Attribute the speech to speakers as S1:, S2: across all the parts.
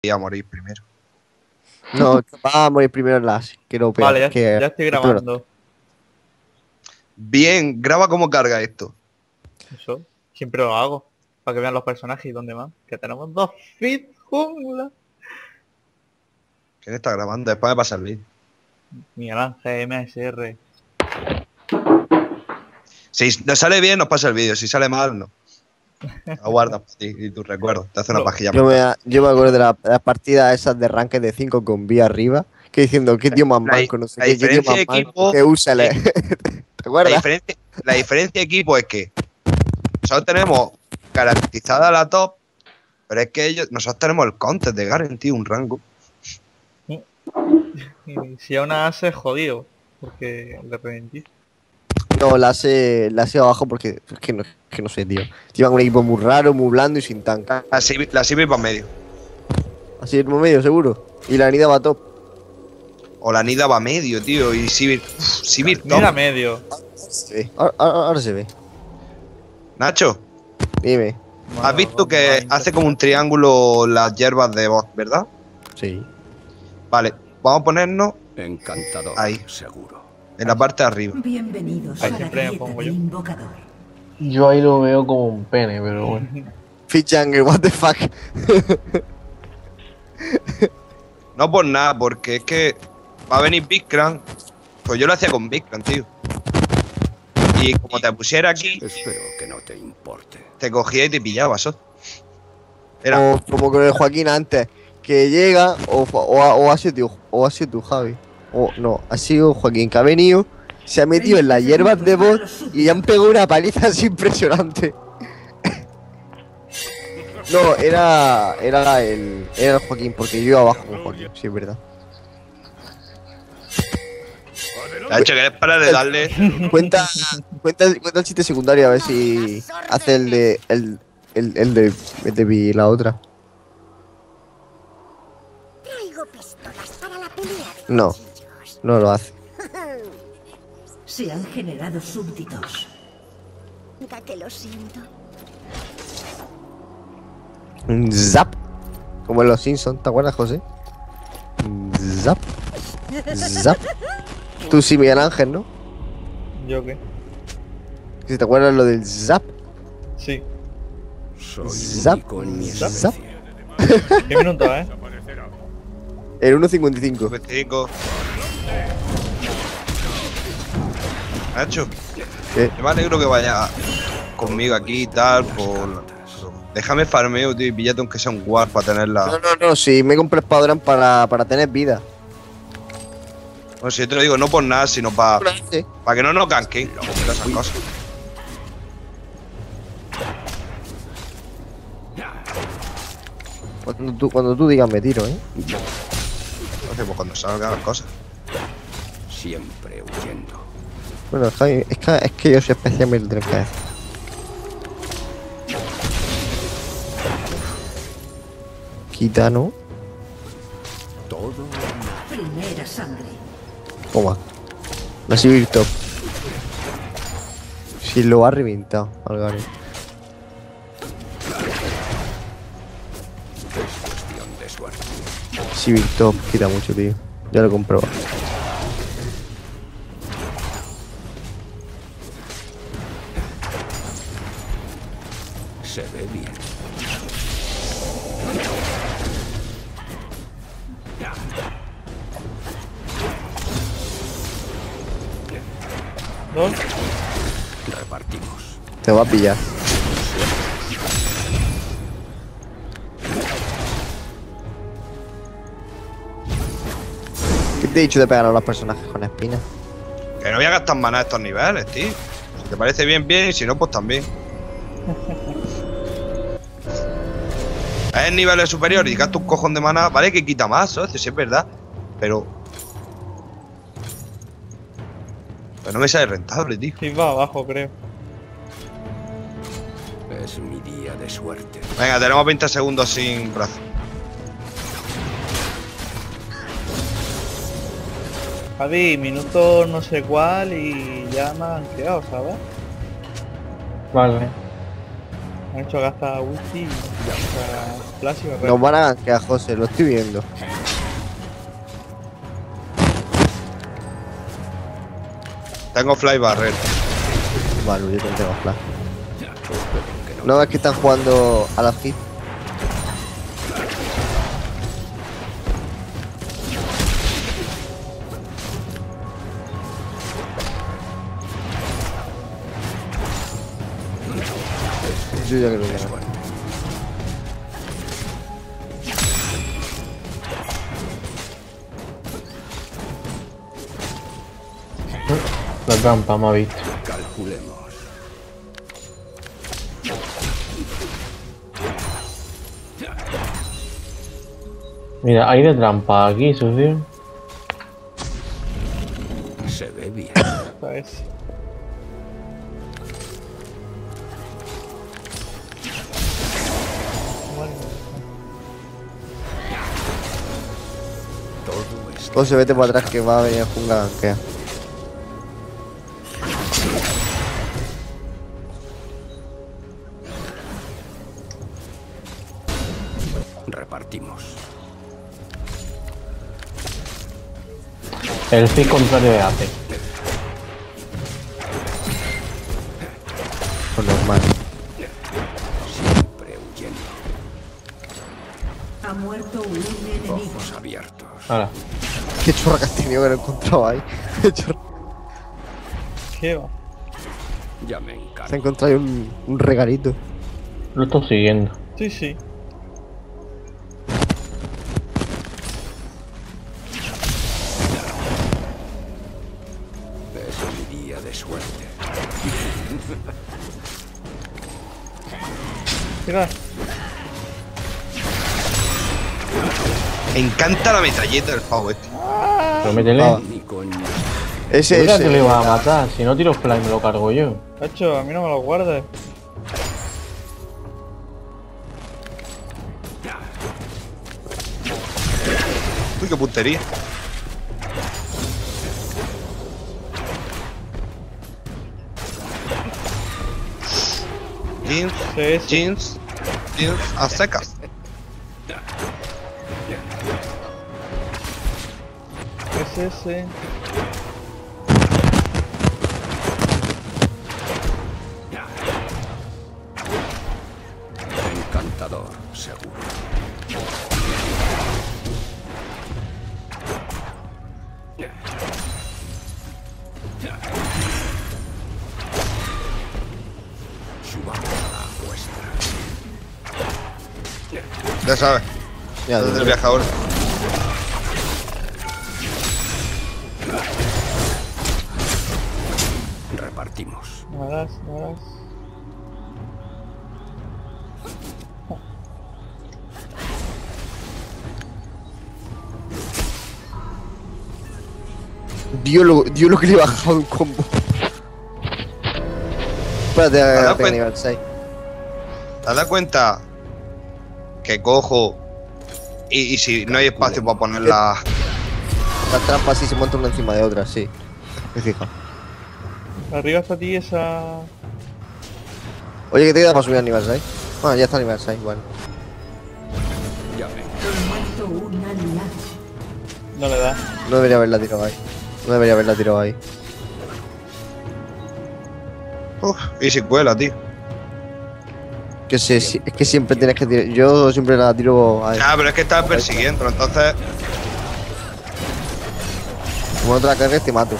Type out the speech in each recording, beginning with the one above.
S1: a morir primero.
S2: No, va a morir primero en la ASI, que no peor.
S3: Vale, ya estoy grabando.
S1: Bien, graba cómo carga esto.
S3: Eso, siempre lo hago. Para que vean los personajes y dónde van. Que tenemos 2 feeds jungla.
S1: ¿Quién está grabando? Después me pasa el vídeo.
S3: Miguel Ángel, MSR.
S1: Si nos sale bien, nos pasa el vídeo. Si sale mal, no. Aguarda para ti y tu recuerdo. Te hace una pajilla.
S2: Yo me acuerdo de las partidas esas de ranked de 5 con B arriba. Que diciendo, ¿qué tío más manco? No sé qué tío más manco. Que úsale. ¿Te acuerdas?
S1: La diferencia de equipo es que nosotros tenemos garantizada la top, pero es que nosotros tenemos el counter de Guarantee, un rango.
S3: Y si aún hace jodido, porque le reventí.
S2: No, la hace abajo porque es que no sé, tío. Llevan un equipo muy raro, muy blando y sin tanque.
S1: La Sivir va medio.
S2: Así es medio, seguro. Y la Nida va top.
S1: O la Nida va medio, tío. Y Sivir top.
S3: Mira medio.
S2: Sí. Ahora se ve.
S1: Nacho.
S2: Dime.
S1: ¿Has visto que hace como un triángulo las hierbas de bot, verdad?
S2: Sí.
S1: Vale, vamos a ponernos
S4: encantador,
S1: ahí,
S4: seguro.
S1: En la parte de arriba.
S5: Bienvenidos
S3: ahí
S5: a la
S3: siempre me pongo yo.
S5: Invocador.
S6: Yo ahí lo veo como un pene, pero bueno.
S2: Fichangue, what the fuck.
S1: No por nada, porque es que va a venir Big Cran. Pues yo lo hacía con Big Cran, tío. Y como te pusiera aquí,
S4: Espero que no te importe.
S1: te cogía y te pillaba, ¿so?
S2: O como con el Joaquín antes, que llega, o ha sido tú, Javi. O no, ha sido Joaquín que ha venido, se ha metido en las hierbas de bot y han pegado una paliza así impresionante. No, era el Joaquín, porque yo iba abajo con Joaquín, sí, es verdad.
S1: De hecho, que es para de darle.
S2: Cuenta el chiste secundario a ver si hace el de la otra.
S7: Traigo pistolas para la pelea.
S2: No, no lo hace.
S5: Se han generado súbditos.
S7: Ya que lo siento.
S2: Zap. Como en los Simpsons, ¿te acuerdas, José? Zap. Zap. Tú sí, Miguel Ángel, ¿no?
S3: ¿Yo qué?
S2: Si te acuerdas lo del zap.
S3: Sí.
S4: Soy
S2: Zap.
S4: único en mi
S2: Zap.
S4: especie.
S3: ¿Qué minuto,
S2: El 1.55.
S1: 25. Nacho,
S2: ¿Qué?
S1: yo me alegro que vaya conmigo aquí y tal, déjame farmeo, tío, y píllate aunque sea un war para tenerla.
S2: No, sí, me compré Spadran para tener vida.
S1: Bueno, si yo te lo digo, no por nada, sino para
S2: Sí.
S1: que no nos ganquen, esas cosas.
S2: Cuando tú digas me tiro, ¿eh?
S1: Entonces, pues cuando salgan las cosas.
S4: Siempre huyendo.
S2: Bueno, Javi, es que yo soy especialmente del cabeza. Quita, ¿no?
S4: Todo
S5: Primera sangre.
S2: Toma. La Civil Top. Si lo ha reventado, Algari.
S4: es cuestión de suerte.
S2: Civil Top quita mucho, tío. Ya lo he comprobado.
S4: Se ve bien.
S3: ¿Dos?
S4: Repartimos.
S2: Te va a pillar. ¿Qué te he dicho de pegar a los personajes con espinas?
S1: Que no voy a gastar maná a estos niveles, tío. Si te parece bien, bien, y si no, pues también. Es niveles superiores y gastas un cojón de maná, vale que quita más, socio, si es verdad. Pero no me sale rentable, tío.
S3: Sí, va abajo, creo.
S4: Es mi día de suerte.
S1: Venga, tenemos 20 segundos sin brazo.
S3: Javi, minuto no sé cuál y ya me han quedado, ¿sabes?
S6: Vale.
S3: Me han hecho gastar ulti. Flash y barrera.
S2: Nos van a gankear, José, lo estoy viendo.
S1: Tengo fly barrera.
S2: Vale, yo también tengo flash. No es que están jugando a la hit. Yo ya creo que no.
S6: La trampa me ha visto.
S4: Calculemos.
S6: Mira, hay de trampa aquí, socio.
S4: Se ve bien.
S3: ¿Sabes?
S4: Todo está.
S2: José, vete para atrás que va a venir a jungla a gankear.
S4: Repartimos.
S6: El fit contrario de AP.
S2: Pues normal.
S4: Siempre huyendo.
S5: Ha muerto un enemigo.
S4: Ojos abiertos.
S6: Ahora.
S2: Qué chorra que has tenido que lo he encontrado ahí. Qué chorra.
S3: ¿Qué va?
S4: Ya me
S2: Se ha
S4: encargo.
S2: encontrado ahí un regalito.
S6: Lo estoy siguiendo.
S3: Sí, sí.
S4: Es mi día de suerte.
S3: Mira,
S1: Me encanta la metralleta del pavo este.
S6: Pero métele.
S2: Ah.
S4: Ni coño.
S2: Ese,
S6: Mira que
S2: ese.
S6: le iba a matar. Si no tiro fly me lo cargo yo.
S3: Hacho, a mí no me lo guardes.
S1: Uy, qué puntería. Jeans,
S3: Sí, sí.
S1: jeans a secas.
S3: Es ese.
S4: Encantador, seguro. Subamos a la apuesta.
S1: Ya sabes,
S2: Ya,
S1: desde el viajador.
S4: Repartimos.
S3: No harás, no harás.
S2: Dio lo que le he bajado un combo. Espérate,
S1: das
S2: a
S1: cuenta?
S2: nivel 6.
S1: ¿Te has dado cuenta que cojo y si no hay espacio para poner la...
S2: Las trampas sí se montan una encima de otra, sí. Me fijo.
S3: Arriba está ti esa.
S2: Oye, que te queda para subir a nivel 6. Bueno, ya está a nivel 6, bueno.
S4: Ya me
S5: Ha muerto un aliado.
S3: No le da.
S2: No debería haberla tirado ahí. No debería haberla tirado ahí.
S1: Uf, y si cuela, tío.
S2: Que sé, es que siempre tienes que tirar. Yo siempre la tiro ahí.
S1: Ah, pero es que estás persiguiendo, entonces...
S2: Como no te la cargues, te mato.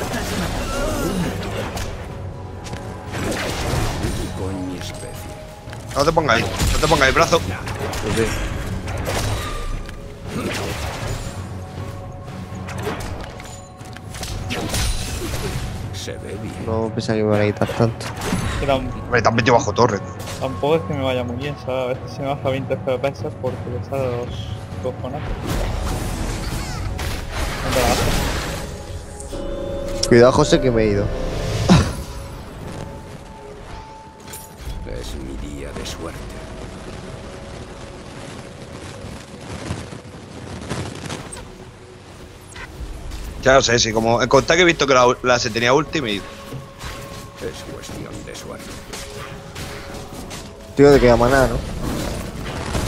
S4: ni con mi especie.
S1: No te pongas ahí, no te pongas ahí, brazo.
S2: Pues sí.
S4: Se ve bien.
S2: No pensaba que me van a quitar tanto.
S3: Que tam-
S1: Hombre, te has metido bajo torre.
S3: tampoco es que me vaya muy bien, ¿sabes? A veces se me baja 20 FPS porque le sale los cojonazos. No te la haces.
S2: Cuidado, José, que me he ido.
S4: Es mi día de suerte.
S1: Ya lo sé, sí, como en contar que he visto que la se tenía última y...
S4: Es cuestión de suerte.
S2: Tío, de que maná, ¿no?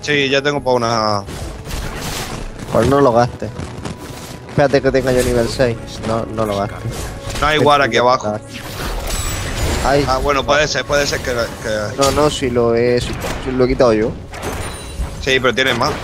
S1: Sí, ya tengo para una.
S2: Pues no lo gastes. Espérate que tenga yo nivel 6. No lo gastes.
S1: No hay igual aquí abajo.
S2: Ay,
S1: Ah, bueno, puede ser que.
S2: no, si lo he quitado yo.
S1: Sí, pero tienes más.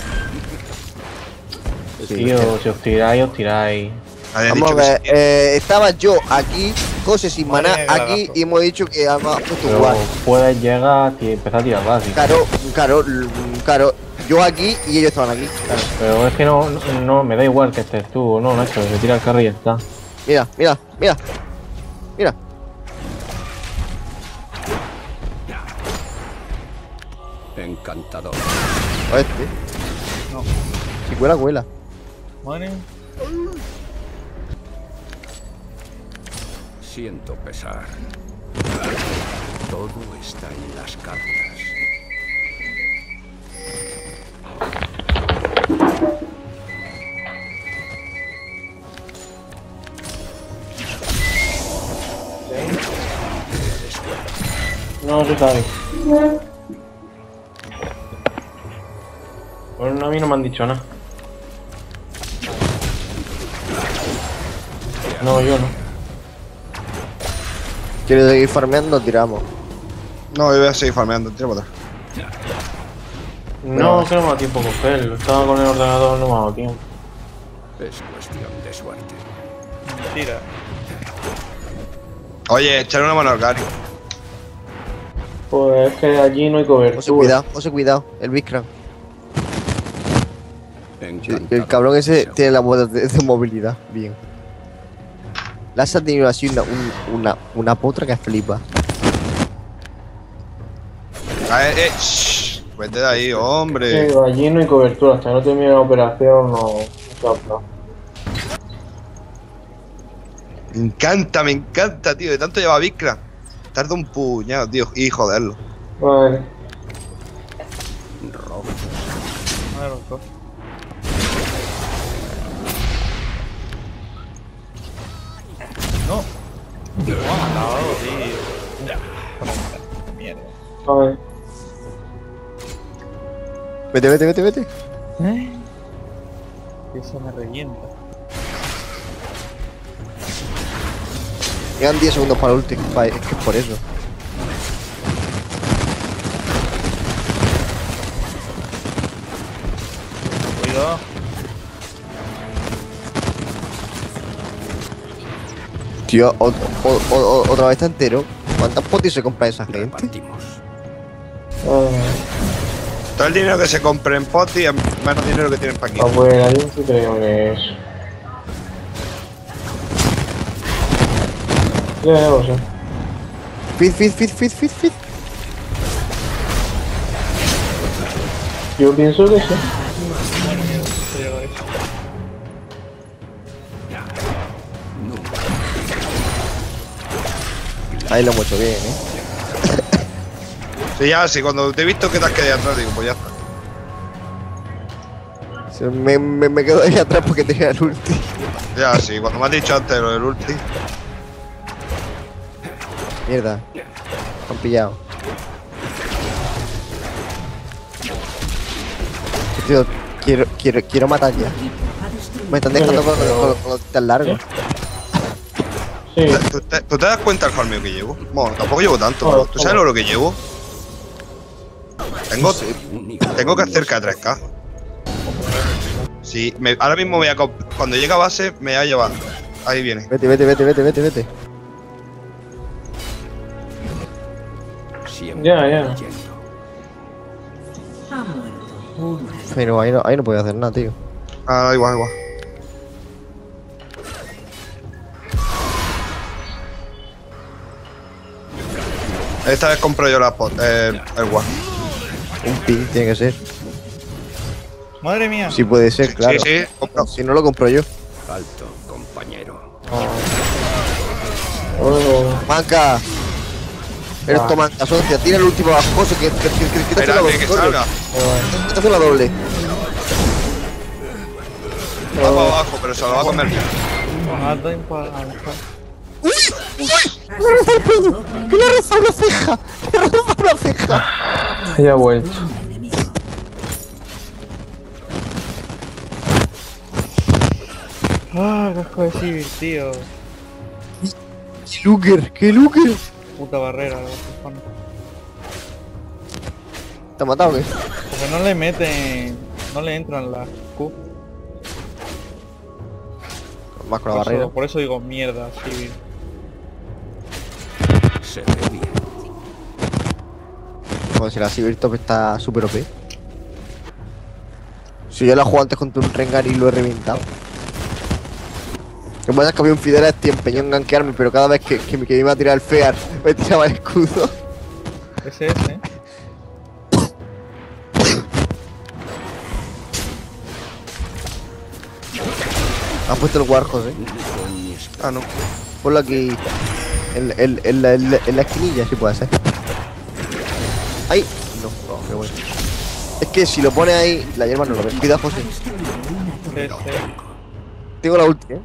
S6: Tío, si os tiráis.
S1: Habías
S2: Vamos a
S1: dicho que
S2: ver,
S1: sí.
S2: estaba yo aquí, José sin maná
S3: Madre mía, que
S2: aquí
S3: lagazo.
S2: y hemos dicho que hemos puesto
S6: Pero
S2: igual.
S6: puedes llegar y empezar a tirar básico.
S2: Claro, yo aquí y ellos estaban aquí. Claro.
S6: Pero es que no, me da igual que estés tú, no, Nacho, se tira el carro y ya está.
S2: Mira.
S4: Encantador.
S2: O este.
S3: No.
S2: Si cuela.
S3: Madre.
S4: Siento pesar. Todo está en las cartas.
S6: No se sabe. Bueno, a mí no me han dicho nada. No, yo no.
S2: ¿Quieres seguir farmeando? Tiramos.
S1: No, yo voy a seguir farmeando, tira para atrás.
S6: No, que no me ha dado tiempo a cogerlo. Estaba con el ordenador, no me ha dado tiempo.
S4: Es cuestión de suerte.
S3: Mentira.
S1: Oye, echarle una mano al Gary.
S6: Pues es que allí no hay cobertura.
S2: José, cuidado, el Biscran.
S4: Encantador.
S2: El cabrón ese tiene la moda de movilidad. Bien. Las ha tenido así una potra que flipa.
S1: Shh, vete de ahí, hombre.
S6: Sí, allí no hay cobertura. Hasta que no termine la operación, no se habla.
S1: Me encanta, tío. De tanto lleva Vikra. Tarda un puñado, tío. Y joderlo.
S6: Vale.
S4: Rojo.
S3: Madre loco. No. Me ha matado, tío. Mierda.
S6: Vale.
S2: Vete.
S3: Eso me revienta.
S2: Quedan 10 segundos para el ulti. Es que es por eso.
S3: Cuidado.
S2: Tío, otra vez está entero. ¿Cuántas potis se compra esa gente?
S4: Repartimos.
S1: Todo el dinero que se compre en Poti es menos dinero que tienen para aquí.
S6: Abuela, yo sí creo que es. Ya lo sé.
S2: Fit.
S6: Yo pienso que sí.
S2: Ahí lo hemos hecho bien,
S1: Sí, ya, sí, cuando te he visto que te has quedado atrás, digo, pues ya está.
S2: Me quedo ahí atrás porque tenía el ulti.
S1: Ya, sí, cuando me has dicho antes lo del ulti.
S2: Mierda. Han pillado. Tío, quiero matar ya. Me están dejando con los tan largos.
S6: Sí.
S1: ¿Tú te das cuenta del farmeo que llevo? Bueno, tampoco llevo tanto, pero ¿tú sabes lo que llevo? Tengo que hacer K3K. Sí, ahora mismo voy a... Cuando llegue a base, me voy a llevar. Ahí viene.
S2: Vete.
S4: Siempre
S6: Ya.
S4: leyendo.
S5: Ha muerto un
S2: Pero ahí no puedo hacer nada, tío.
S1: Ah, igual. Esta vez compro yo el WAR.
S2: Un ping tiene que ser.
S3: Madre mía.
S2: Sí puede ser, claro.
S1: Sí, compro.
S2: Si no lo compro yo.
S4: Alto, compañero.
S2: Manca. Eres tu manca, socia. Tira el último bajoso que te hace la
S1: Espérate, que
S2: doble.
S1: salga.
S2: Te hace la doble.
S1: Va para abajo, pero se lo va a comer.
S3: Mato para
S2: ¡Que le ha rezado la ceja! ¡Que le ha rezado la ceja!
S6: Ya he vuelto.
S5: enemigo.
S3: Ah, casco de Sivir, tío.
S2: ¡Qué looker! ¡Qué looker!
S3: Puta barrera, los cojones.
S2: ¿Te ha matado o qué?
S3: Porque no le meten... No le entran las Q.
S2: Más con la barrera.
S3: Por eso digo mierda, Sivir.
S4: Se ve bien.
S2: Como si la Sivir Top está súper OP. Si yo la juego antes contra un Rengar y lo he reventado. Lo que pasa es que había un Fidel este empeñado en gankearme, pero cada vez que me iba a tirar el Fear, me tiraba el escudo.
S3: Ese,
S2: Has puesto el Warhol,
S1: Ah, no.
S2: Ponlo aquí. En la esquinilla, si puede ser. ¡Ay! No, qué bueno. Es que si lo pone ahí, la hierba no lo ve. Cuidado, José. Tengo la ulti,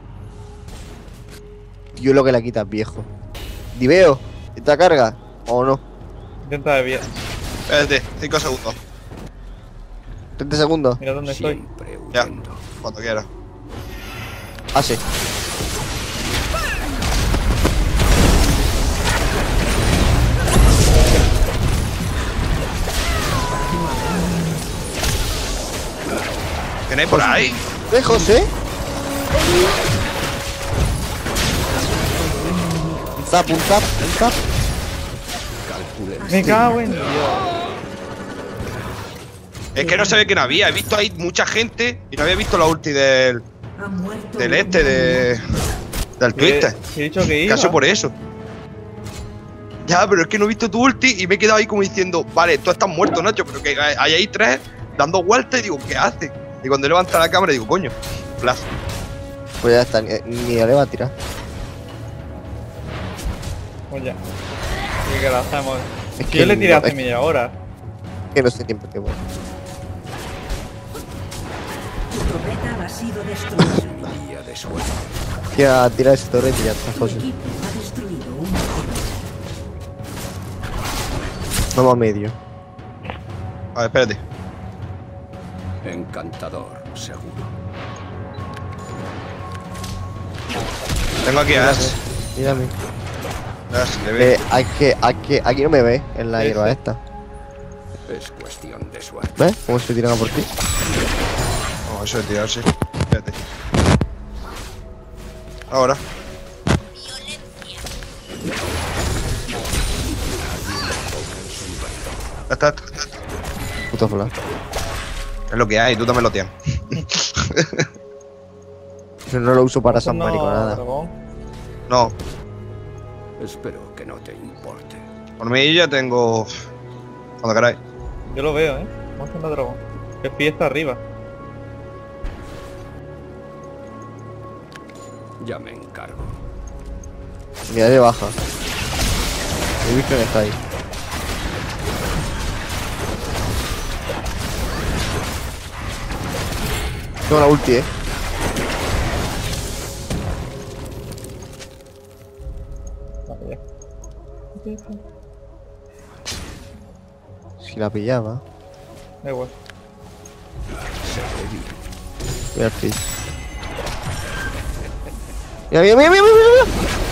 S2: Yo lo que la quitas, viejo. Diveo, ¿esta carga? ¿O no?
S3: Intenta de bien.
S1: Espérate, 5 segundos.
S2: 30 segundos.
S3: Mira dónde estoy.
S4: Siempre
S1: Ya,
S4: huyendo.
S1: cuando quieras.
S2: Ah, sí.
S1: ¿Tenéis por ahí?
S2: José? Un zap.
S3: Me cago en Dios.
S1: Es que no sabía quién había. He visto ahí mucha gente y no había visto la ulti del
S5: Ha muerto
S1: del
S5: un
S1: del Twitter.
S3: He dicho que iba.
S1: Casi por eso. Ya, pero es que no he visto tu ulti y me he quedado ahí como diciendo, vale, tú estás muerto, Nacho, pero que hay ahí tres dando vueltas y digo, ¿qué hace? Y cuando levanta la cámara digo, coño, flash.
S2: Pues ya está, ni le va a tirar.
S3: Pues ya. Y que la hacemos.
S2: Es
S3: Yo le tiré
S2: no,
S3: hace
S2: es
S3: media hora.
S2: que no sé tiempo que voy.
S5: Tu torreta ha sido destruida.
S4: Mi día de suerte.
S2: Tira ese torre y ya está,
S5: Tu
S2: José.
S5: equipo ha destruido un torreta.
S2: Vamos a medio.
S1: A ver, espérate.
S4: Encantador, seguro.
S1: Tengo aquí a Ash.
S2: Mírame.
S1: Ash, le ve.
S2: Aquí no me ve en la
S3: Sí,
S2: hierba
S3: sí.
S2: esta.
S4: Es cuestión de suerte.
S2: ¿Ves? ¿Cómo se tiran a por ti?
S1: No, eso de tirarse. Espérate. Ahora. Ya está.
S2: Puto flash.
S1: Es lo que hay, tú también lo tienes.
S2: Yo no lo uso para San
S3: No,
S2: Mariconada.
S3: dragón.
S1: No,
S4: Espero que no te importe.
S1: por mí ya tengo. Cuando queráis.
S3: Yo lo veo, Vamos a hacer dragón. El pie está arriba.
S4: Ya me encargo.
S2: Mira de baja. El Virgen está ahí. Tengo la ulti,
S3: Vale, ya.
S2: Si la pillaba.
S3: Da igual.
S4: Se ve bien.
S2: Mira el Fizz. Mira.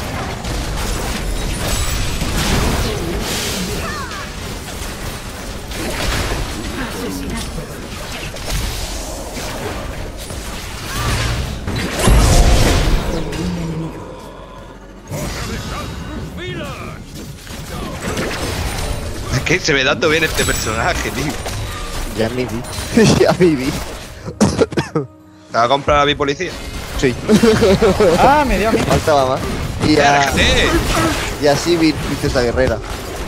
S1: Es que se ve dando bien este personaje, tío.
S2: Ya me vi. Ya me vi.
S1: ¿Te va a comprar a mi policía?
S2: Sí.
S3: ¡Ah! Me dio a mí.
S2: Faltaba más. Y
S1: ¡Ya,
S2: a,
S1: déjate!
S2: y así vi Princesa Guerrera.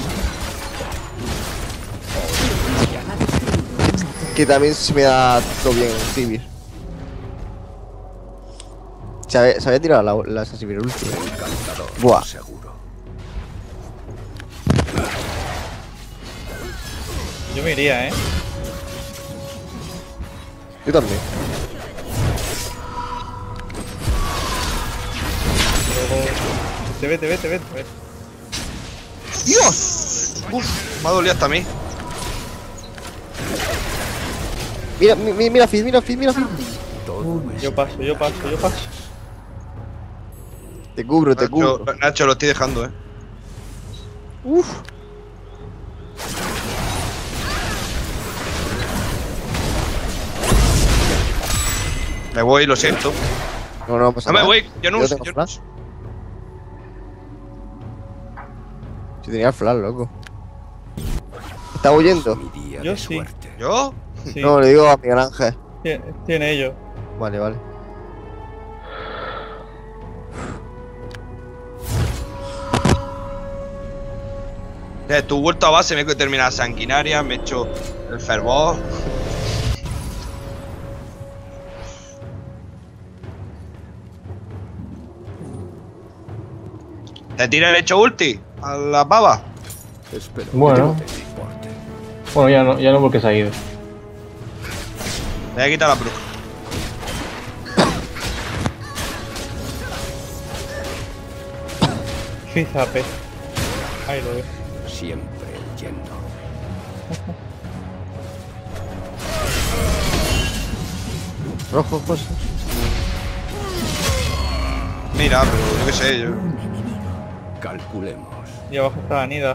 S2: Que también se me da todo bien Sivir. Se había tirado la Sivir última.
S4: Encantador,
S2: Buah.
S4: seguro.
S3: Yo me iría,
S2: Yo también.
S3: Te ve.
S1: ¡Dios! Uf, me ha dolido hasta a mí.
S2: Mira Fizz.
S4: Todo es
S3: Yo paso.
S2: Te cubro, te cubro.
S1: Nacho, lo estoy dejando,
S2: Uf.
S1: Me voy, lo siento.
S2: No pasa
S1: No me
S2: nada.
S1: voy, yo no
S2: Yo
S1: uso.
S2: tengo flash. Si tenía flash, loco. ¿Está huyendo?
S4: Mi día
S3: Yo
S4: de
S3: sí.
S4: suerte.
S1: ¿Yo?
S3: Sí,
S2: No, le digo a Miguel Ángel.
S3: tiene ellos.
S2: Vale.
S1: Tu vuelto a base, me he terminado la sanguinaria, me he hecho el fervor. ¿Te tira el hecho ulti? ¿A la pava?
S4: Espero
S6: Bueno.
S4: que no te importe.
S6: Bueno, ya no porque se ha ido.
S1: Le voy a quitar la bruja.
S3: Fizape. Ahí lo veo.
S4: Siempre huyendo.
S2: Rojo, José.
S1: Mira, pero yo qué sé, yo.
S4: Calculemos.
S3: Y abajo está la Nida.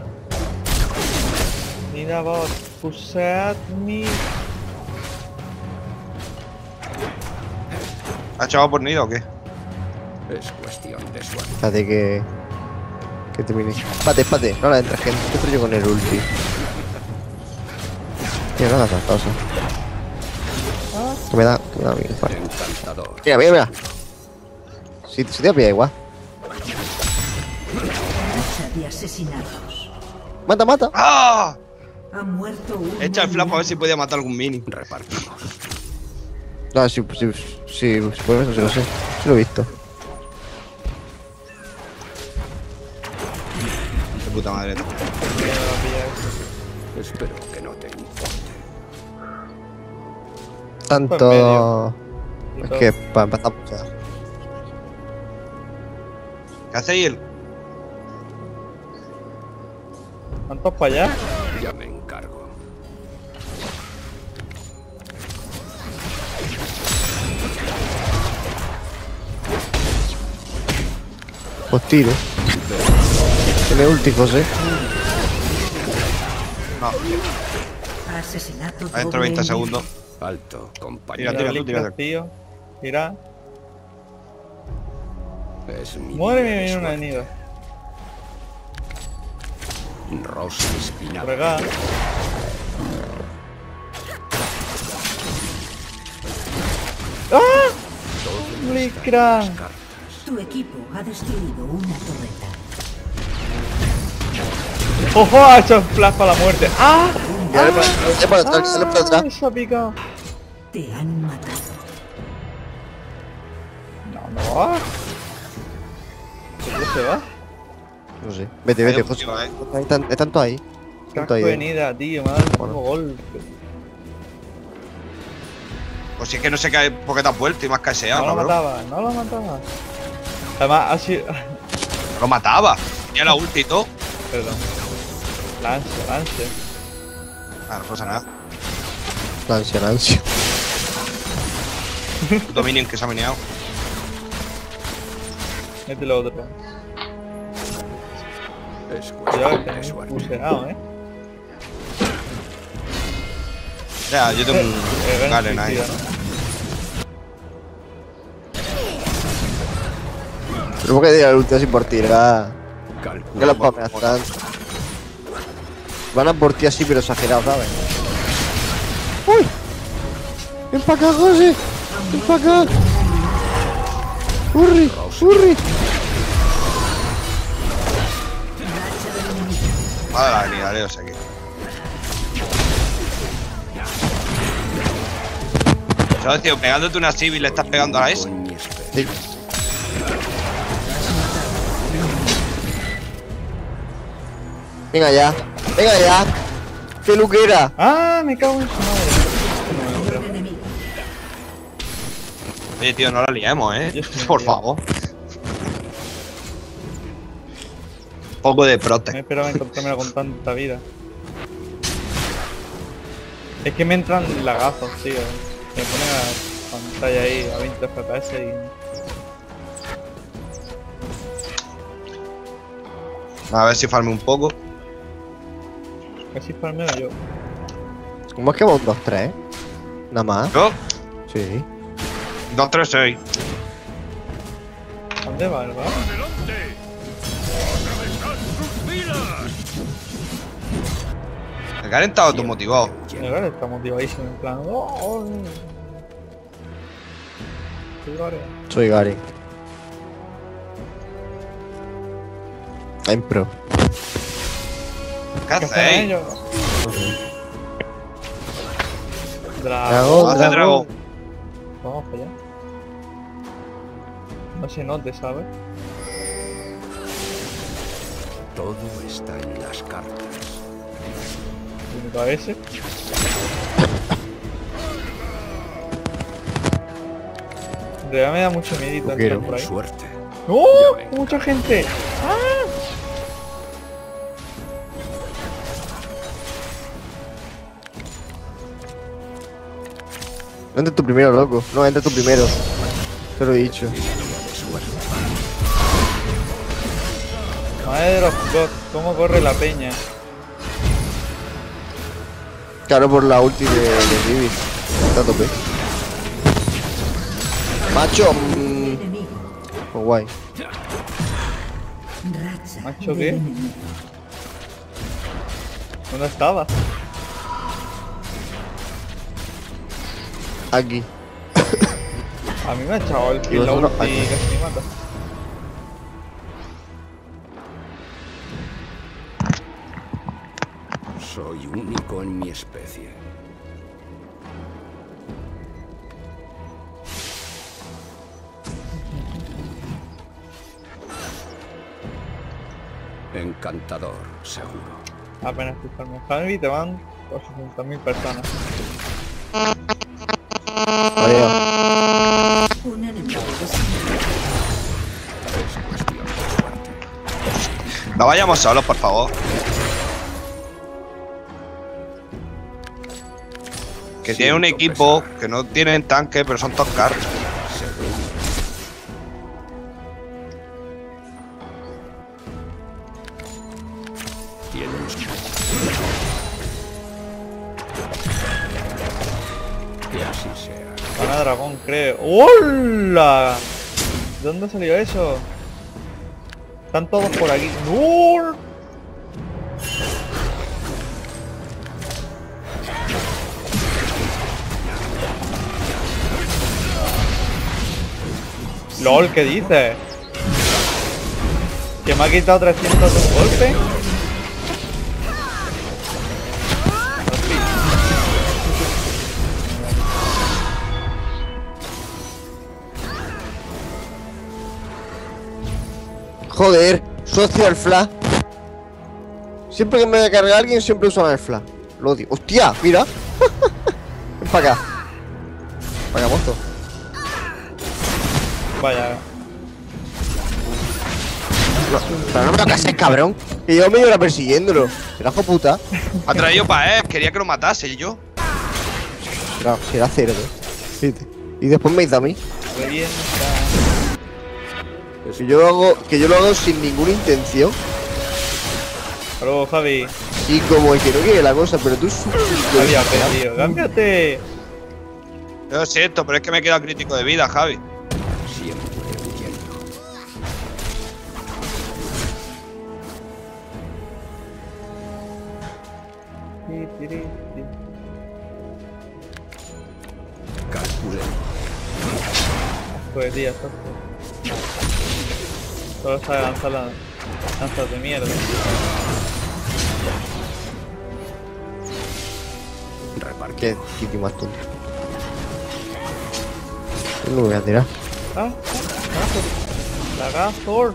S3: Nida bot, push at me.
S1: ¿Has echado por nido o qué?
S4: Es cuestión de suerte.
S2: Espérate que termine. Espérate, no la entra gente. ¿Qué estoy yo con el ulti? Tío, no hagas las cosas. Que me da bien. Vale.
S4: Encantador.
S2: Mira. Si te pilla igual.
S5: Lucha de asesinatos.
S2: Mata.
S1: ¡Ah!
S5: Ha muerto un
S1: Echa el flash para ver si podía matar algún mini.
S4: Repartimos.
S2: No, sí, por eso sí lo sé. Sí lo he visto.
S1: De puta madre.
S4: Espero que no te importe.
S2: Tanto... Es que para empezar, o sea,
S1: ¿Qué hace él?
S3: ¿Cuántos para allá?
S4: Ya me encargo.
S2: pues tiro. Tiene ulti, José.
S1: No,
S5: asesinato
S1: adentro
S5: doble
S1: 20 segundos.
S4: Alto, compañero.
S1: Tira, tú,
S3: Tira, tío. Tira.
S4: Es mi
S3: Muere
S4: día de
S3: viene una
S4: suerte.
S3: Nida.
S4: Rosa espinal.
S3: Regar. ¡Ah! ¡Licra!
S5: Tu equipo ha destruido una torreta.
S3: ¡Ojo! Ha hecho flash para la muerte. ¡Ah!
S2: Sale para atrás, sale para atrás.
S3: Se ha picado.
S5: Te han matado.
S3: No. ¿Dónde se va?
S2: No sé. Vete,
S1: Hay
S2: José.
S1: opción,
S2: Están todos ahí.
S3: Casco
S2: ahí,
S3: de Nida, tío. Me ha dado como golpe.
S1: Pues si es que no sé qué, por qué te has vuelto y más caseado,
S3: No lo
S1: bro.
S3: mataba, no lo mataba. Además, ha sido...
S1: Lo mataba. Tenía la ulti y todo.
S3: Perdón. Lance.
S1: Ah, no pasa nada.
S2: Ansia.
S1: Puto minion que se ha meneado.
S3: Mételo otro.
S4: Es
S3: Cuidado que
S4: cuestión de
S3: tenéis
S4: suerte.
S3: puseado,
S1: Ya, yo tengo un Garen ahí.
S2: Pero ¿por qué tirar el ulti así por tirar?
S4: Calculo.
S2: Que los papeas tanto. Van a por ti así, pero exagerados, ¿sabes? ¡Uy! ¡Ven para acá, José! ¡Ven para acá! ¡Urri!
S1: Vale, la avenida, Leo, sé que. Solo, tío, pegándote una civil le estás pegando a la S.
S4: Con mi especie.
S2: Sí. Venga ya. ¡Qué luquera!
S3: ¡Ah! Me cago en su madre.
S5: Enemigo.
S1: Oye, tío, no la liemos,
S3: Yo sí me he
S1: Por
S3: liado.
S1: favor. Poco de
S3: Me
S1: prote.
S3: esperaba encontrármela con tanta vida. Es que me entran lagazos, tío. Me ponen a pantalla ahí a 20 FPS y...
S1: A ver si farme un poco.
S3: Casi farmeo yo.
S2: ¿Cómo es que vamos 2-3? Nada más.
S1: ¿No?
S2: Sí.
S1: 2, 3, 6.
S3: ¿Dónde va el bar?
S1: El Garen está automotivado.
S3: El bar está motivadísimo en plan. ¡Oh! Sí, vale.
S2: Soy Gary. I'm pro.
S1: ¿Qué
S3: ¿Qué hacen
S1: hacéis?
S3: ellos?
S2: Dragón,
S1: Hace dragón.
S3: Vamos para allá. No se note, ¿sabes?
S4: Todo está en las cartas.
S3: Único a ese. En realidad me da mucho miedito entrar
S2: Quiero.
S3: por ahí.
S4: Suerte.
S3: ¡Oh! ¡Mucha gente!
S2: No entres tú primero, loco. No, entra tú primero. Te lo he dicho.
S3: Madre de los God, ¿cómo corre la peña?
S2: Claro, por la ulti de Vivi. Está a tope. Macho.
S5: Enemigo.
S2: Pues guay.
S5: Racha.
S3: ¿Macho
S5: del
S3: qué?
S5: enemigo.
S3: ¿Dónde estaba?
S2: Aquí.
S3: A mí me ha echado el kill
S2: Yo
S3: la
S2: solo
S3: ulti
S2: aquí.
S3: y casi me mata.
S4: Soy único en mi especie. Encantador, seguro.
S3: Apenas estoy farmeando. Javi, te van 800.000 personas.
S2: Adiós.
S5: Un enemigo.
S4: Es cuestión de suerte.
S1: No vayamos solos, por favor. Que tiene un
S4: Siento
S1: equipo
S4: pesar.
S1: que no tienen tanque, pero son top carros.
S4: Seguro. Tienes que así sea.
S3: Van a dragón, creo. ¡Hola! ¿De dónde salió eso? Están todos por aquí. ¡No! LOL, ¿qué dices? ¿Que me ha quitado 300 de un golpe?
S2: Joder, social flash. Siempre que me voy a cargar a alguien, siempre usan el flash. Lo odio. ¡Hostia! Mira. Ven para acá. Para acá, mozo.
S3: Vaya.
S2: No, pero no me lo cases, cabrón. Que llevo media hora persiguiéndolo. Será hijo puta.
S1: Ha traído para él, quería que lo matase yo.
S2: Será cerdo. Fíjate. Y después me hizo a mí.
S3: Revienta.
S2: Que yo lo hago sin ninguna intención.
S3: Hasta luego, Javi.
S2: Y como el que no quiere la cosa, pero tú
S3: Javi, aprendido. ¡Cámbiate!
S1: Yo lo siento, pero es que me he quedado crítico de vida, Javi.
S4: Siempre huyendo. Calculé.
S3: Pues día, solo sabe lanzar las lanzas de mierda.
S4: Reparto.
S2: Qué Kitty más tonto. Yo no me voy a tirar.
S3: ¡Ah! ¡La Gazor!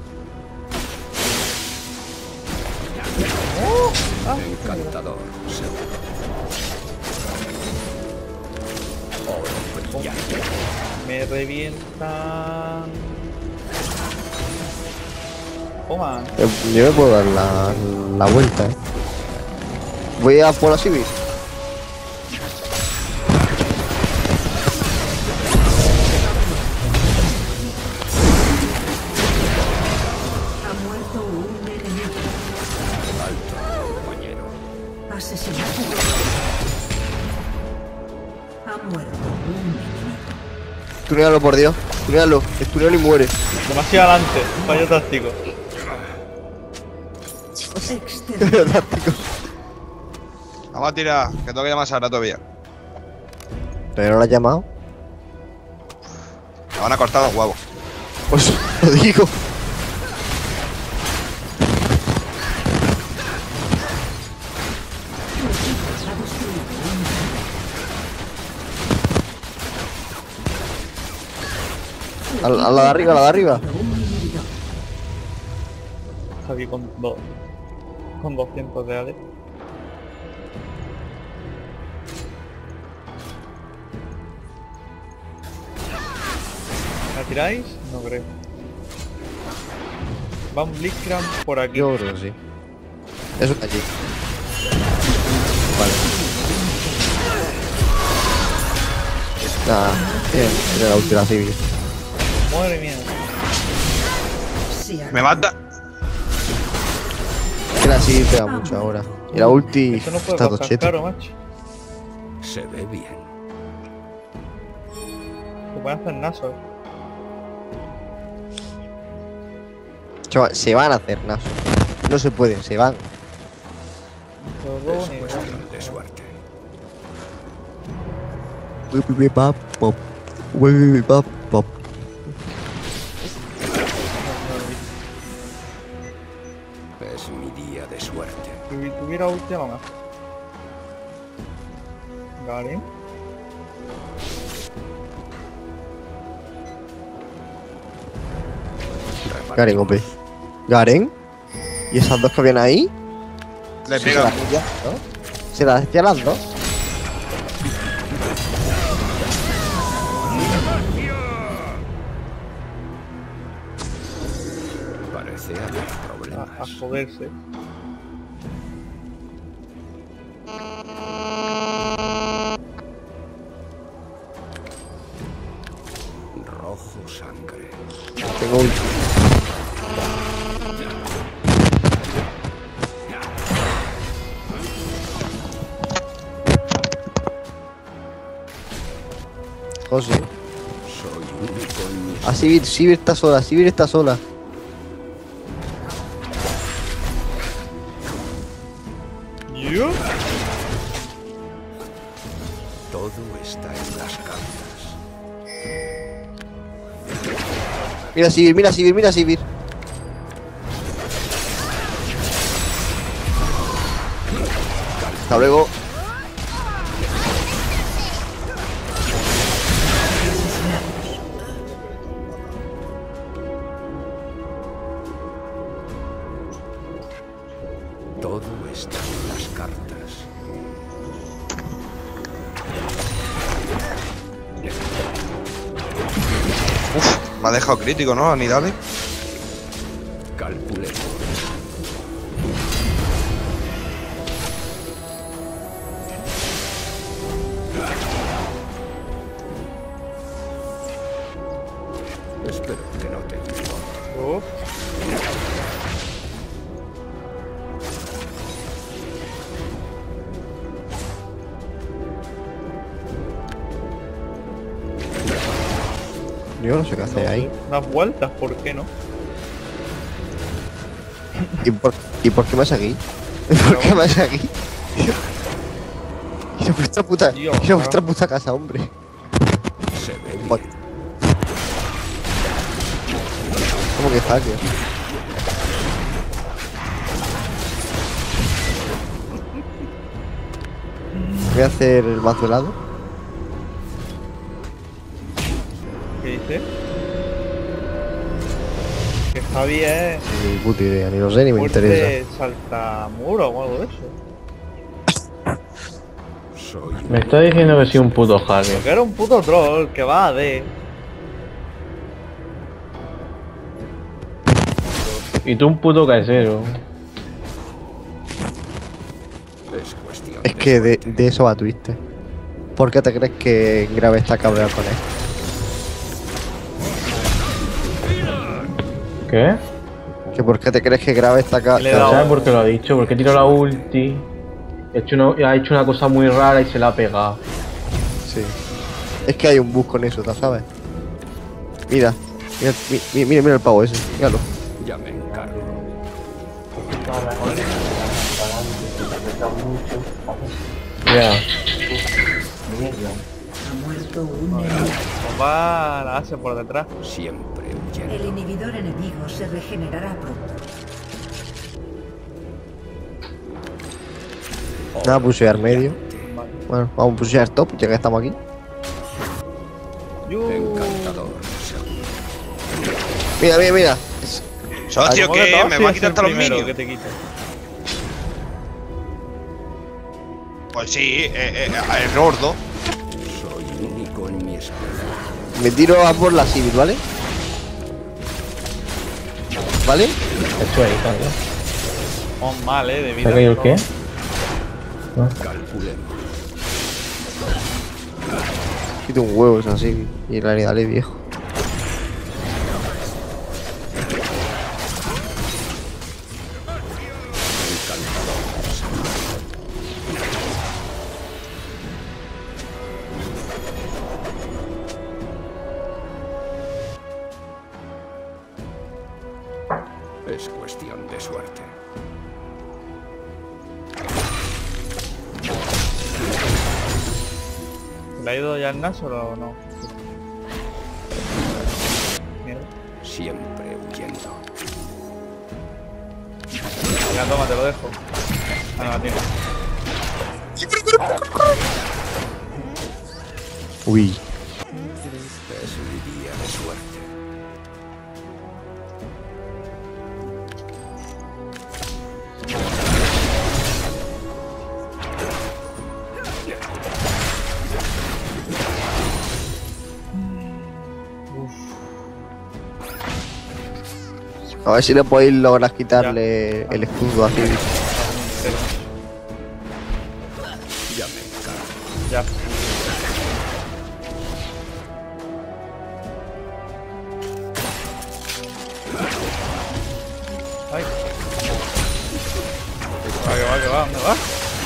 S3: ¡Oh! ¡Ah!
S4: Encantador, seguro. Oro brillante.
S3: Me revientan. Toma.
S2: Yo me puedo dar la vuelta, Voy a por la civil.
S5: Ha muerto un enemigo.
S2: Tunealo, por Dios. Tunealo. Estunealo y muere.
S3: Demasiado adelante. Fallo táctico.
S2: Táctico.
S1: Vamos a tirar, que tengo que llamar a Sara todavía.
S2: ¿Pero no lo has llamado?
S1: Me van a cortar los huevos.
S2: Pues lo digo. A la de arriba, a la de arriba.
S3: Está aquí con 200 de AD. ¿La tiráis? No creo. Va un Blitzcrank por aquí.
S2: Yo creo que sí. Eso está allí. Vale. Nada, bien, era la última civil.
S3: Madre mía.
S1: Me mata.
S2: Que la civil pega mucho ahora. Y la ulti
S3: Eso no puede
S2: está
S3: costar
S2: tocheta.
S3: caro, macho.
S4: Se ve bien.
S3: Se pueden hacer nasos.
S2: Chaval, se van a hacer naso. No se pueden, se van.
S3: Los dos ni
S4: Cuestión de suerte.
S2: Pop, pop. Pop, pop.
S4: Es mi día de suerte.
S3: Si tuviera ulti a lo mejor. Garen.
S2: Garen, OP. Garen. ¿Y esas dos que vienen ahí?
S1: Le
S2: Se
S1: pega.
S2: las hacía, ¿no? Se las hacía las dos.
S4: Parece haber
S3: A
S4: problemas.
S3: joderse.
S4: Rojo sangre.
S2: Tengo un... José.
S4: Soy único en mi
S2: A Sivir está sola, Sivir está sola.
S3: ¿Yo?
S4: todo está en las cartas.
S2: Mira Sivir, mira Sivir, mira Sivir. Hasta luego.
S4: Todo está en las cartas.
S1: Me ha dejado crítico, ¿no? Anidale.
S4: Calculemos. Espero que no te importe.
S3: Uf.
S2: Yo no sé qué hace ahí.
S3: Unas vueltas, ¿por qué no?
S2: ¿Y por qué vas aquí? ¿Por qué vas aquí? Ir a vuestra puta,
S3: Dios,
S2: ir a vuestra puta casa, hombre.
S4: Se ve bien.
S2: Joder. ¿Cómo que hacker? Voy a hacer el mazo helado.
S3: ¿Qué dice? Que Javi es
S2: Ni puta idea, ni lo sé ni me interesa.
S3: fuerte saltamuro o algo de eso.
S4: Soy
S6: Me está diciendo que soy un puto hacker.
S3: Que era un puto troll que va a D.
S6: Y tú un puto casero.
S4: es cuestión
S2: Es que de eso va Twister. ¿Por qué te crees que Grave está cabreado con él?
S6: ¿Qué?
S2: ¿Que por qué te crees que Grave está
S3: Le he dado-
S2: cabreado?
S6: ¿Sabes por qué lo ha dicho? Porque tiro la ulti. Ha hecho una cosa muy rara y se la ha pegado.
S2: Sí. Es que hay un bug con eso, ¿sabes? Mira. Mira el pavo ese. Míralo.
S4: Ya me encargo.
S6: Ya.
S5: Ha muerto un enemigo.
S3: Va la hace por detrás.
S4: Siempre
S5: El
S4: huyendo.
S5: inhibidor enemigo se regenerará pronto.
S2: Nada, pushear medio. Bueno, vamos a pushear top, ya que estamos aquí.
S4: Encantador.
S2: Mira.
S1: Socio,
S3: ¿Cómo que
S1: que
S3: todo
S1: me
S3: si
S1: va a
S3: es
S1: quitar
S3: el
S1: hasta los
S3: primero
S1: minions.
S3: que te quita?
S1: Pues sí, error 2.
S4: Soy único en mi especie.
S2: Me tiro a por la civil, ¿vale? ¿Vale?
S6: Hecho ahí, tal, ¿eh?
S3: Vamos mal, de
S6: ¿Se
S3: vida.
S6: ha caído el qué?
S4: Calculemos.
S2: Quito un huevo, es así. Y la dale viejo.
S4: Es cuestión de suerte.
S3: ¿Le ha ido ya el Nashor o no? Mierda.
S4: Siempre huyendo.
S3: Venga, toma, te lo dejo. Ah, no, la tiene.
S2: Uy.
S4: Es mi día de suerte.
S2: A ver si le podéis lograr quitarle el escudo así.
S4: Ya me encargo.
S3: Ya. Ay. Que va, ¿dónde va?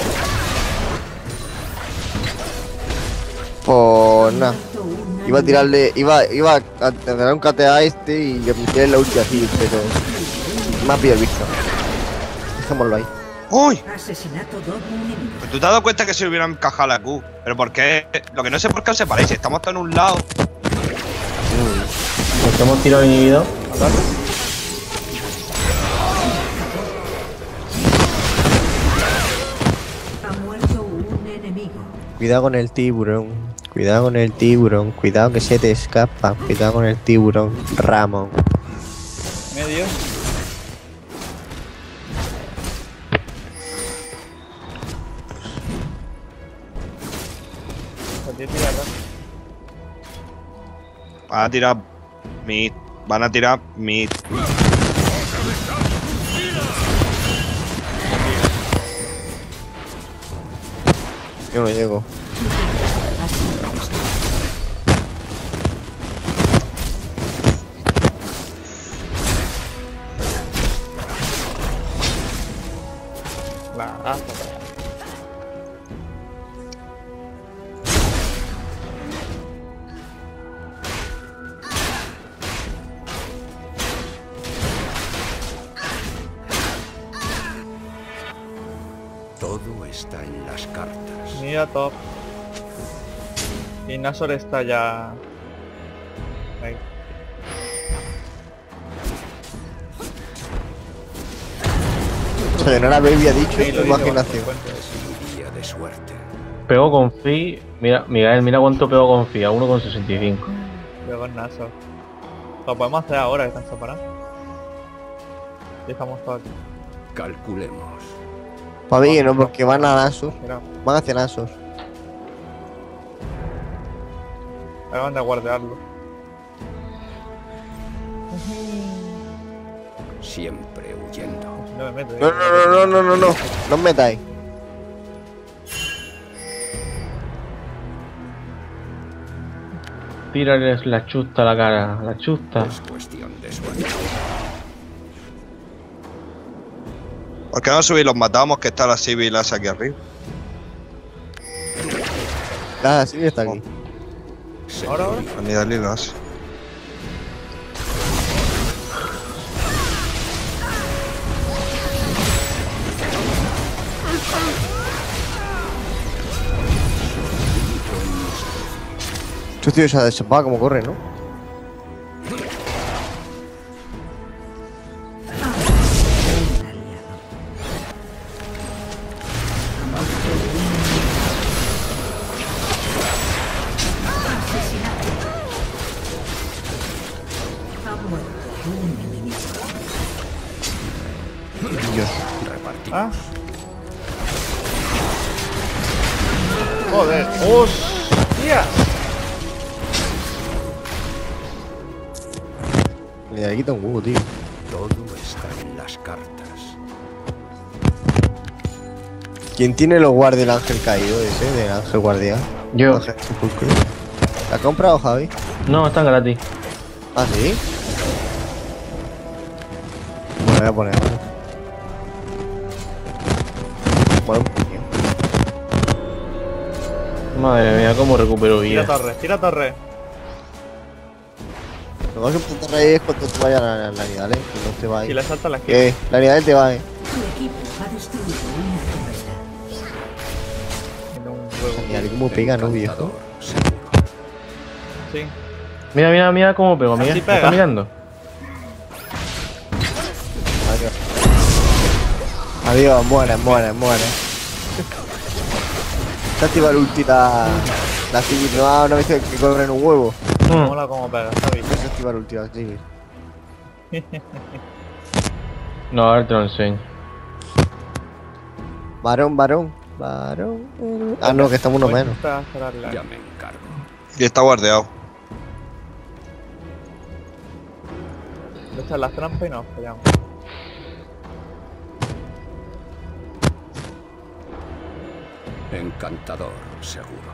S2: Pues nada.
S5: Muerto un
S2: Iba a
S5: enemigo.
S2: tirarle. Iba a tener un cate a este y le tiré la ulti así, pero. Me ha pillado el visto. Dejémoslo ahí.
S1: ¡Uy!
S5: Asesinato doble enemigo.
S1: Pues tú te has dado cuenta que se hubieran encajado la Q. Pero ¿por qué? Lo que no sé por qué os separáis. Estamos todos en un lado.
S6: Nos hemos tirado el inhibidor.
S5: Ha muerto un enemigo.
S2: Cuidado con el tiburón. Cuidado con el tiburón. Cuidado que se te escapa. Cuidado con el tiburón. Ramón.
S3: Medio. Pues tiene que tirar, ¿no?
S1: Van a tirar mid. Van a tirar mid.
S2: Yo no llego.
S3: La gafa.
S4: Todo está en las cartas.
S3: Mira top. Y Nashor está ya. Ahí.
S2: Sayonara Baby ha dicho
S3: Sí, lo dice
S2: imaginación.
S3: bajo,
S4: Es mi día de suerte.
S6: Pegó con Fi. Mira, Miguel, mira cuánto pegó con Fi. A 1,65.
S3: Voy con Nashor. Lo podemos hacer ahora que están separados. Ya estamos todos aquí.
S4: Calculemos.
S2: Para mí que no, porque van a Nasus.
S3: Mira,
S2: Van hacia Nasus.
S3: acaban de guardearlo.
S4: Siempre huyendo.
S3: Si no me meto.
S2: No. No os metáis.
S6: Tírales la chusta a la cara. La chusta.
S4: Es cuestión de suerte.
S1: ¿Por qué no subir los matamos que está la civil esa aquí arriba?
S2: Ah, sí, está aquí.
S3: Ahora.
S1: A mí dale gas.
S2: Estos tíos se ha desempado como corre, ¿no?
S3: Ah. Joder. ¡Hostia!
S2: Le quita un huevo, tío.
S4: Todo está en las cartas.
S2: ¿Quién tiene los guardias del ángel caído ese? Del ángel guardián.
S6: Yo.
S2: Ángel sepulcro. ¿La has comprado, Javi?
S6: No, están gratis.
S2: ¿Ah, sí? Me voy a poner ahora. Bueno, tío.
S6: Madre mía, cómo recupero
S3: Tira
S6: vida.
S3: torre, tira torre.
S2: Lo que vas a intentar ahí es cuando te vayas a la unidad, ¿vale? Que no te vayas.
S3: Si le salta la esquina.
S2: La unidad te va,
S5: Tu equipo ha destruido una torreta.
S3: Tiene un huevo.
S2: Mira, cómo pega, ¿no, viejo?
S4: Encantador, seguro.
S3: Sí.
S6: Mira, mira, mira cómo pego, Miguel.
S3: Así
S6: ¿Me
S3: pega.
S6: está mirando?
S2: Adiós, muere. Se activa el ulti la civil. No, no viste que corren un huevo.
S3: Mola como pega, Javi.
S2: Se activa el ulti la civil.
S6: No, ahora te lo enseño.
S2: Varón. Ah, no, que estamos uno
S3: Voy a
S2: menos.
S3: intentar cerrarla.
S4: Ya me encargo.
S1: Y está guardeado.
S3: Le echan las trampas y nos fallamos.
S4: Encantador, seguro.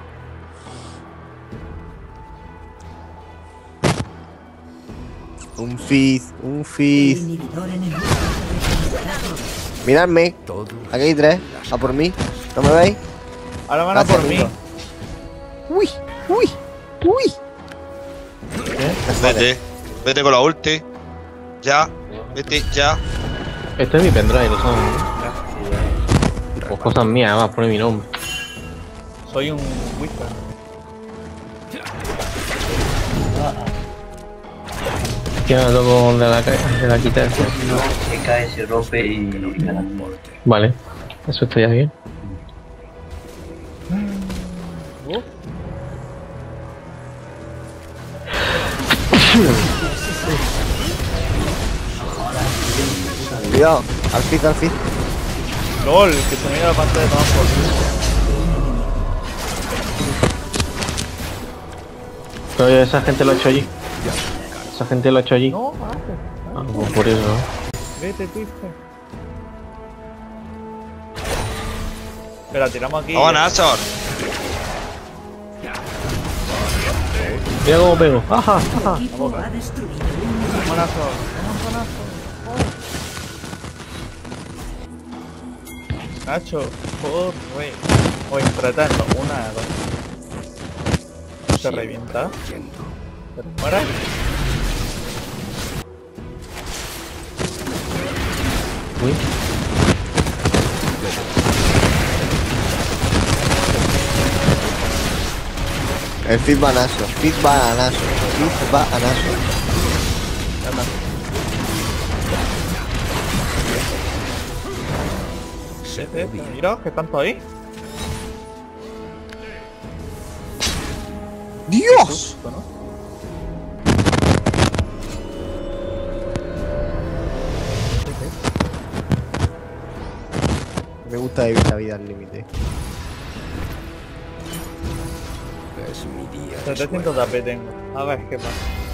S2: Un fizz.
S5: El inhibidor enemigo.
S2: Miradme.
S4: Todo
S2: Aquí hay tres. A por mí. ¿No me veis?
S3: Ahora van a
S2: Gracias,
S3: por mí.
S2: amigo. Uy.
S1: Vete con la ulti. Ya. Vete, ya.
S6: Este es mi pendrive, lo sabes, ¿no? Pues cosas mías, además, pone mi nombre.
S3: Soy un wizard.
S6: Que me toco de la quita.
S8: Si no, se cae, se rompe y gana.
S6: Vale, eso está ya bien.
S2: Cuidado. Al fizz.
S3: LOL, que se me iba la pantalla de tomar por
S6: Pero esa gente lo ha hecho allí. Esa gente lo ha hecho allí.
S3: No,
S6: Ah, pues por eso, ¿no?
S3: vete, Twister. Espera, tiramos aquí.
S1: Vamos, Nashor.
S6: Mira cómo pego. Ajá, ajá.
S5: Tu equipo ha destruido una
S3: Monazo, monazo. Nacho, corre. O entretendo, una de dos. Se revienta.
S4: Yendo.
S3: ¿Se muere?
S6: Uy.
S2: El fizz va a Naso. Fizz va a Naso.
S4: Se ve bien.
S3: Mira, que tanto ahí.
S2: ¡Dios!
S3: Justo, ¿no?
S2: Me gusta vivir la vida al límite.
S4: Es mi día de
S3: 700 de
S4: suerte.
S3: AP tengo. A ver qué pasa.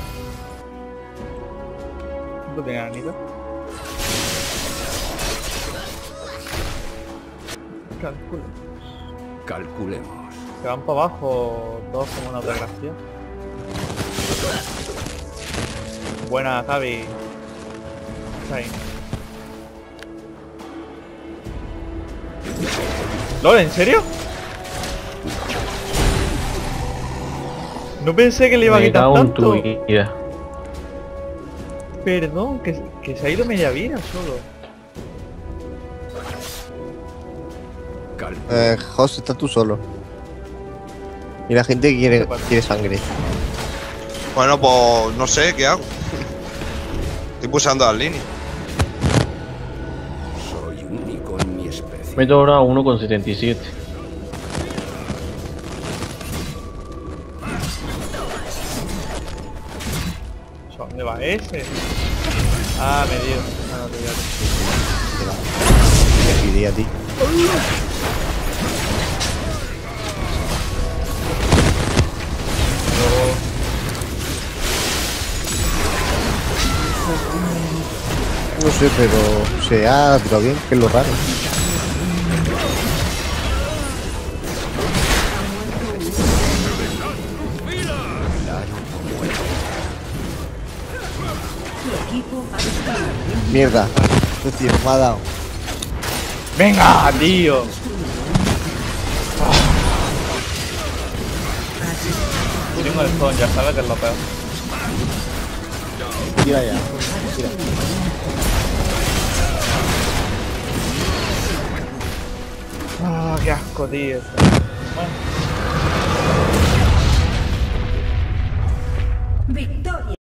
S3: ¿Cuánto tiene Anita? Calculo.
S4: Calculemos.
S3: Que van para abajo todos como una desgracia. Buena, Javi. Ahí. ¿LOL, en serio? No pensé que le iba a
S6: Me
S3: quitar
S6: cago en tu
S3: tanto.
S6: vida.
S3: Perdón, que se ha ido media vida solo.
S2: José, estás tú solo. Y la gente quiere sangre.
S1: Bueno, pues no sé qué hago. Estoy pulsando las líneas.
S4: Soy único en mi especie.
S6: Meto ahora 1,77.
S3: ¿Dónde va ese? Ah, me dio. Ah, no te dio.
S2: Te pidí a ti. No sé, pero se ha tirado bien, que es lo raro. Mierda, este tío me ha dado.
S3: ¡Venga, tío! Tengo el zone, ya sabes que es lo peor.
S2: Tira ya. Tira.
S3: Ah, qué asco, tío. Bueno.